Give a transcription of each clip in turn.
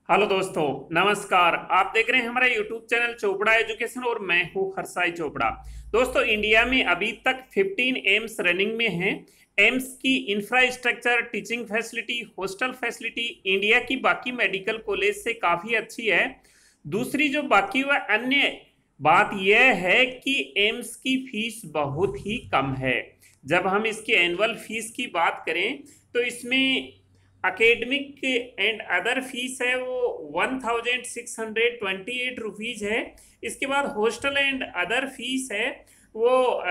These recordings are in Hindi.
हेलो दोस्तों, नमस्कार। आप देख रहे हैं हमारा यूट्यूब चैनल चोपड़ा एजुकेशन और मैं हूं हरसाई चोपड़ा। दोस्तों, इंडिया में अभी तक 15 एम्स रनिंग में हैं। एम्स की infrastructure, teaching facility, hostel facility India की बाकी मेडिकल कॉलेज से काफ़ी अच्छी है। दूसरी जो बाकी वह अन्य बात यह है कि एम्स की फीस बहुत ही कम है। जब हम इसकी एनुअल फीस की बात करें तो इसमें अकेडमिक एंड अदर फीस है वो 1628 रुपीज है। इसके बाद हॉस्टल एंड अदर फीस है वो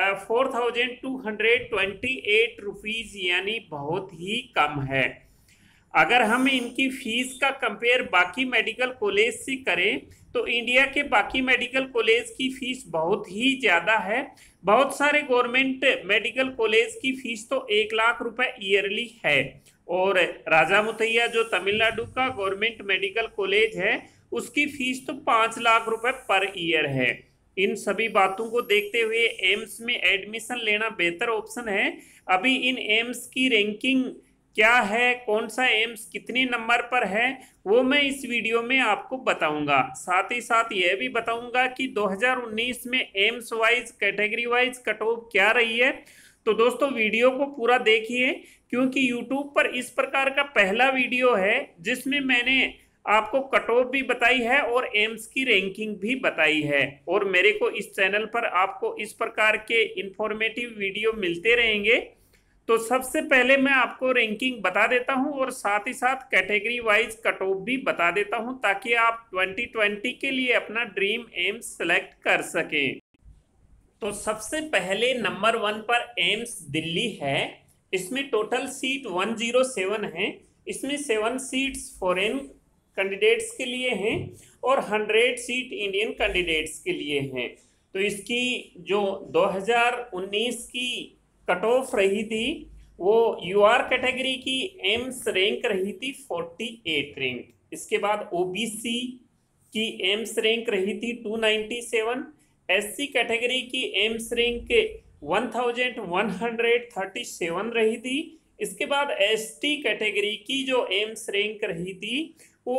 4228 रुपीज, यानी बहुत ही कम है। अगर हम इनकी फीस का कंपेयर बाकी मेडिकल कॉलेज से करें तो इंडिया के बाकी मेडिकल कॉलेज की फीस बहुत ही ज़्यादा है। बहुत सारे गवर्नमेंट मेडिकल कॉलेज की फीस तो 1 लाख रुपए ईयरली है, और राजा मुथैया जो तमिलनाडु का गवर्नमेंट मेडिकल कॉलेज है उसकी फीस तो 5 लाख रुपए पर ईयर है। इन सभी बातों को देखते हुए एम्स में एडमिशन लेना बेहतर ऑप्शन है। अभी इन एम्स की रैंकिंग क्या है, कौन सा एम्स कितने नंबर पर है, वो मैं इस वीडियो में आपको बताऊंगा। साथ ही साथ यह भी बताऊंगा कि 2019 में AIIMS wise category wise cut off क्या रही है। तो दोस्तों, वीडियो को पूरा देखिए, क्योंकि यूट्यूब पर इस प्रकार का पहला वीडियो है जिसमें मैंने आपको कट ऑफ भी बताई है और एम्स की रैंकिंग भी बताई है। और मेरे को इस चैनल पर आपको इस प्रकार के इंफॉर्मेटिव वीडियो मिलते रहेंगे। तो सबसे पहले मैं आपको रैंकिंग बता देता हूं और साथ ही साथ कैटेगरी वाइज कट ऑफ भी बता देता हूं, ताकि आप 2020 के लिए अपना ड्रीम एम्स सेलेक्ट कर सकें। तो सबसे पहले नंबर 1 पर एम्स दिल्ली है। इसमें टोटल सीट 107 है। इसमें 7 सीट्स फॉरेन कैंडिडेट्स के लिए हैं और 100 सीट इंडियन कैंडिडेट्स के लिए हैं। तो इसकी जो 2019 की कट ऑफ रही थी वो यूआर कैटेगरी की एम्स रैंक रही थी 48 रैंक। इसके बाद ओबीसी की एम्स रैंक रही थी 297। एससी कैटेगरी की एम्स रैंक 1137 रही थी। इसके बाद एसटी कैटेगरी की जो एम्स रैंक रही थी वो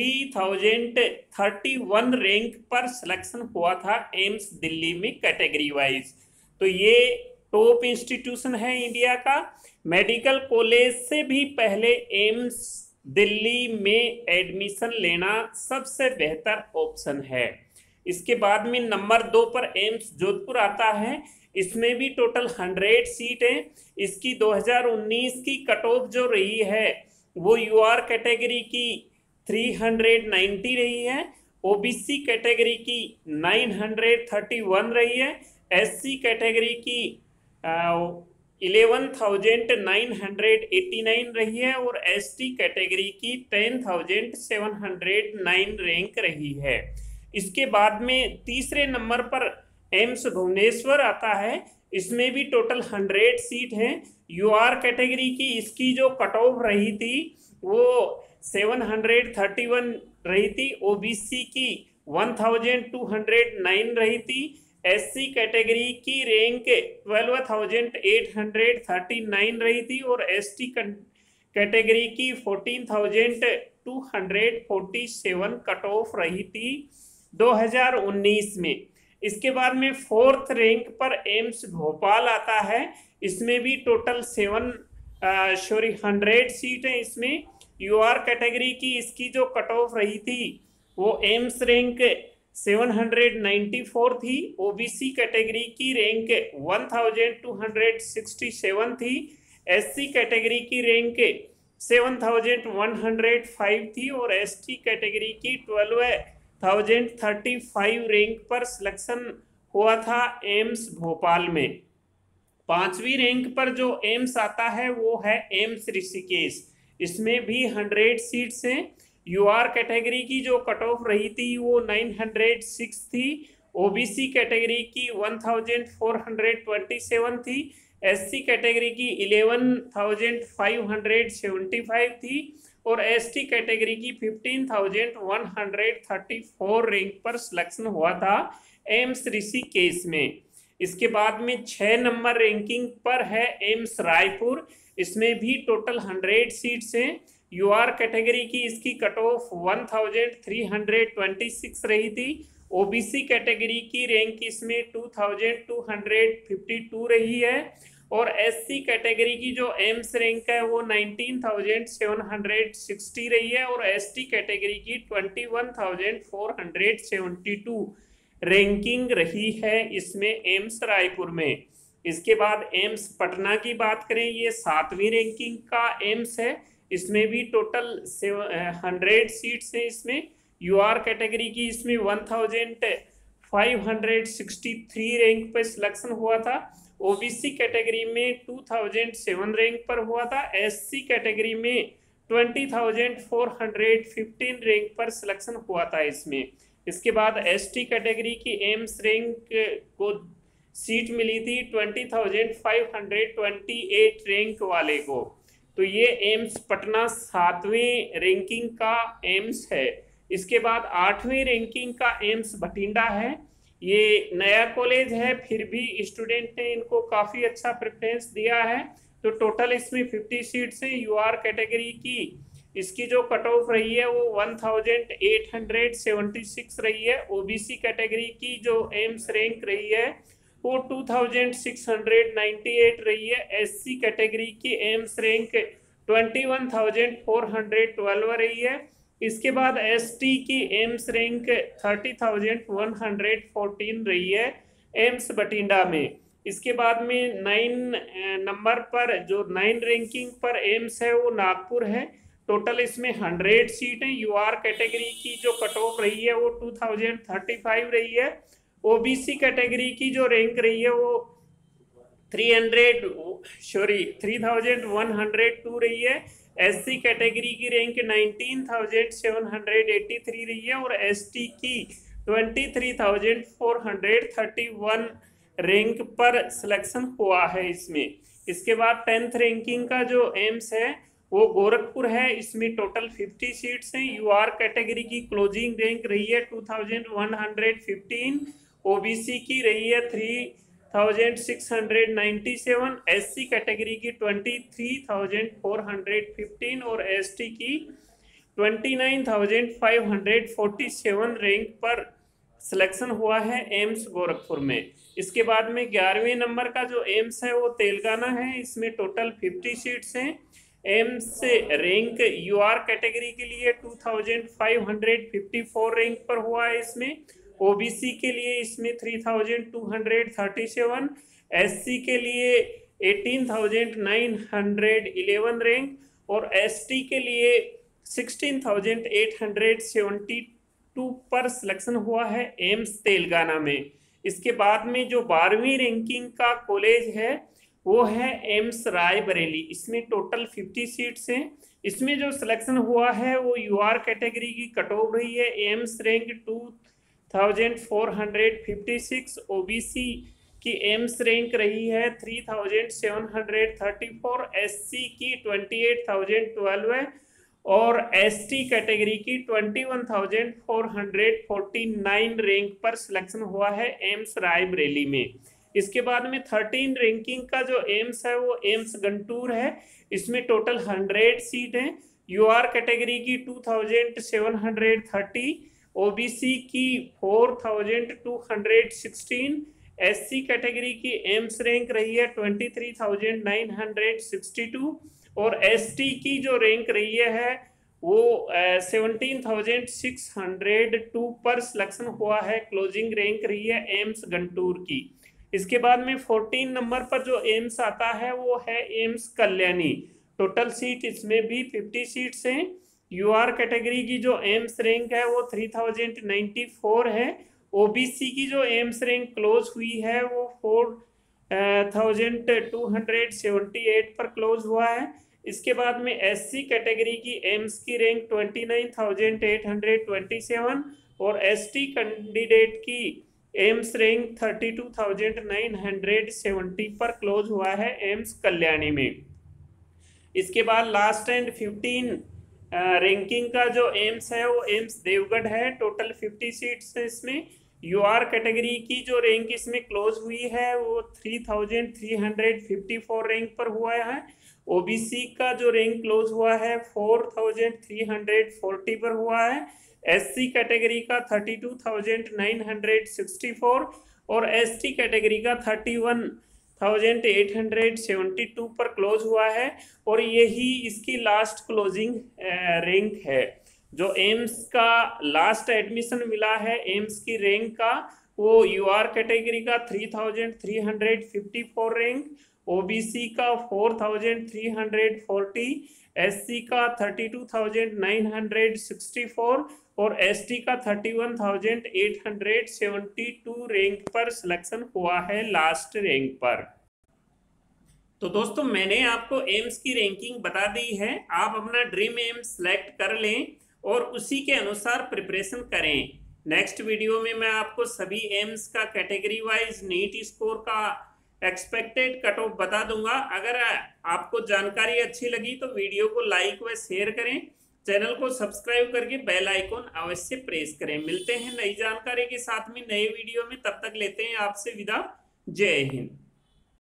3031 रैंक पर सिलेक्शन हुआ था एम्स दिल्ली में कैटेगरी वाइज। तो ये टॉप इंस्टीट्यूशन है इंडिया का। मेडिकल कॉलेज से भी पहले एम्स दिल्ली में एडमिशन लेना सबसे बेहतर ऑप्शन है। इसके बाद में नंबर 2 पर एम्स जोधपुर आता है। इसमें भी टोटल 100 सीट है। इसकी 2019 की कट ऑफ जो रही है वो यूआर कैटेगरी की 390 रही है। ओबीसी कैटेगरी की 931 रही है। एससी कैटेगरी की 11,989 रही है और एसटी कैटेगरी की 10,709 रैंक रही है। इसके बाद में तीसरे नंबर पर एम्स भुवनेश्वर आता है। इसमें भी टोटल 100 सीट है। यूआर कैटेगरी की इसकी जो कट ऑफ रही थी वो 731 रही थी। ओबीसी की 1209 रही थी। एससी कैटेगरी की रैंक 12,839 रही थी और एसटी कैटेगरी की 14,247 कट ऑफ रही थी 2019 में। इसके बाद में 4th रैंक पर एम्स भोपाल आता है। इसमें भी टोटल 100 सीट है। इसमें यूआर कैटेगरी की इसकी जो कट ऑफ रही थी वो एम्स रैंक 794 थी। ओबीसी कैटेगरी की रैंक 1267 थी। एससी कैटेगरी की रैंक 7105 थी और एसटी कैटेगरी की 12,035 रैंक पर सिलेक्शन हुआ था एम्स भोपाल में। 5वीं रैंक पर जो एम्स आता है वो है एम्स ऋषिकेश। इसमें भी 100 सीट्स हैं। यूआर कैटेगरी की जो कट ऑफ रही थी वो 906 थी। ओबीसी कैटेगरी की 1427 थी। एससी कैटेगरी की 11,575 थी और एसटी कैटेगरी की 15,134 रैंक पर सिलेक्शन हुआ था एम्स ऋषिकेश में। इसके बाद में 6 नंबर रैंकिंग पर है एम्स रायपुर। इसमें भी टोटल 100 सीट्स हैं। यूआर कैटेगरी की इसकी कट ऑफ 1326 रही थी। ओबीसी कैटेगरी की रैंक इसमें 2252 रही है और एससी कैटेगरी की जो एम्स रैंक है वो 19760 रही है और एसटी कैटेगरी की 21472 रैंकिंग रही है इसमें एम्स रायपुर में। इसके बाद एम्स पटना की बात करें, ये 7वीं रैंकिंग का एम्स है। इसमें भी टोटल 100 सीट्स हैं। इसमें यूआर कैटेगरी की इसमें 1563 रैंक पर सिलेक्शन हुआ था। ओबीसी कैटेगरी में 2007 रैंक पर हुआ था। एससी कैटेगरी में 20,415 रैंक पर सिलेक्शन हुआ था इसमें। इसके बाद एसटी कैटेगरी की एम्स रैंक को सीट मिली थी 20,528 रैंक वाले को। तो ये एम्स पटना 7वें रैंकिंग का एम्स है। इसके बाद 8वीं रैंकिंग का एम्स बठिंडा है। ये नया कॉलेज है, फिर भी स्टूडेंट ने इनको काफ़ी अच्छा प्रेफरेंस दिया है। तो टोटल इसमें 50 सीट्स हैं। यूआर कैटेगरी की इसकी जो कट ऑफ रही है वो 1876 रही है। ओबीसी कैटेगरी की जो एम्स रैंक रही है वो 2698 रही है। एससी कैटेगरी की एम्स रैंक 21412 रही है। इसके बाद एसटी की एम्स रैंक 30,114 रही है एम्स बठिंडा में। इसके बाद में 9 नंबर पर जो 9 रैंकिंग पर एम्स है वो नागपुर है। टोटल इसमें 100 सीट है। यूआर कैटेगरी की जो कट ऑफ रही है वो 2035 रही है। ओबीसी कैटेगरी की जो रैंक रही है वो 3102 रही है। एससी कैटेगरी की रैंक 19,783 रही है और एसटी की 23,431 रैंक पर सिलेक्शन हुआ है इसमें। इसके बाद 10th रैंकिंग का जो एम्स है वो गोरखपुर है। इसमें टोटल 50 सीट्स हैं। यूआर कैटेगरी की क्लोजिंग रैंक रही है 2115। ओबीसी की रही है 3697। एससी कैटेगरी की 23,415 और एसटी की 29,547 रैंक पर सिलेक्शन हुआ है एम्स गोरखपुर में। इसके बाद में 11वें नंबर का जो एम्स है वो तेलंगाना है। इसमें टोटल 50 सीट्स हैं। एम्स से रैंक यूआर कैटेगरी के लिए 2554 रैंक पर हुआ है इसमें। ओबीसी के लिए इसमें 3237, एससी के लिए 18,911 रैंक और एसटी के लिए 16,872 पर सिलेक्शन हुआ है एम्स तेलंगाना में। इसके बाद में जो 12वीं रैंकिंग का कॉलेज है वो है एम्स रायबरेली। इसमें टोटल 50 सीट्स हैं। इसमें जो सिलेक्शन हुआ है वो यूआर कैटेगरी की कट ऑफ रही है एम्स रैंक 2456। ओबीसी की एम्स रैंक रही है 3734। एससी की 28,012 और एसटी कैटेगरी की 21,449 रैंक पर सिलेक्शन हुआ है एम्स रायबरेली में। इसके बाद में 13 रैंकिंग का जो एम्स है वो एम्स गंटूर है। इसमें टोटल 100 सीट हैं। यूआर कैटेगरी की 2730, ओबीसी की 4216, एससी कैटेगरी की एम्स रैंक रही है 23,962 और एसटी की जो रैंक रही है वो 17,602 पर सिलेक्शन हुआ है। क्लोजिंग रैंक रही है एम्स गंटूर की। इसके बाद में 14 नंबर पर जो एम्स आता है वो है एम्स कल्याणी। टोटल सीट इसमें भी 50 सीट्स हैं। यूआर कैटेगरी की जो एम्स रैंक है वो 3094 है। ओबीसी की जो एम्स रैंक क्लोज हुई है वो 4278 पर क्लोज हुआ है। इसके बाद में एससी कैटेगरी की एम्स की रैंक 29,827 और एसटी कैंडिडेट की एम्स रैंक 32,970 पर क्लोज हुआ है एम्स कल्याणी में। इसके बाद लास्ट एंड 15 रैंकिंग का जो एम्स है वो एम्स देवगढ़ है। टोटल 50 सीट्स है इसमें। यूआर कैटेगरी की जो रैंक इसमें क्लोज हुई है वो 3,354 रैंक पर हुआ है। ओबीसी का जो रैंक क्लोज हुआ है 4340 पर हुआ है। एससी कैटेगरी का 32,964 और एसटी कैटेगरी का 31,872 पर क्लोज हुआ है। और यही इसकी लास्ट क्लोजिंग रैंक है। जो एम्स का लास्ट एडमिशन मिला है एम्स की रैंक का, वो यूआर कैटेगरी का 3,354 रैंक, ओबीसी का 4,340, एससी का 32,964 और एसटी का 31,872 रैंक पर सिलेक्शन हुआ है लास्ट रैंक पर। तो दोस्तों मैंने आपको एम्स की रैंकिंग बता दी है। आप अपना ड्रीम एम्स सेलेक्ट कर लें और उसी के अनुसार प्रिपरेशन करें। नेक्स्ट वीडियो में मैं आपको सभी एम्स का कैटेगरी वाइज नीट स्कोर का एक्सपेक्टेड कट ऑफ बता दूंगा। अगर आपको जानकारी अच्छी लगी तो वीडियो को लाइक व शेयर करें, चैनल को सब्सक्राइब करके बेल आइकॉन अवश्य प्रेस करें। मिलते हैं नई जानकारी के साथ में नए वीडियो में, तब तक लेते हैं आपसे विदा। जय हिंद।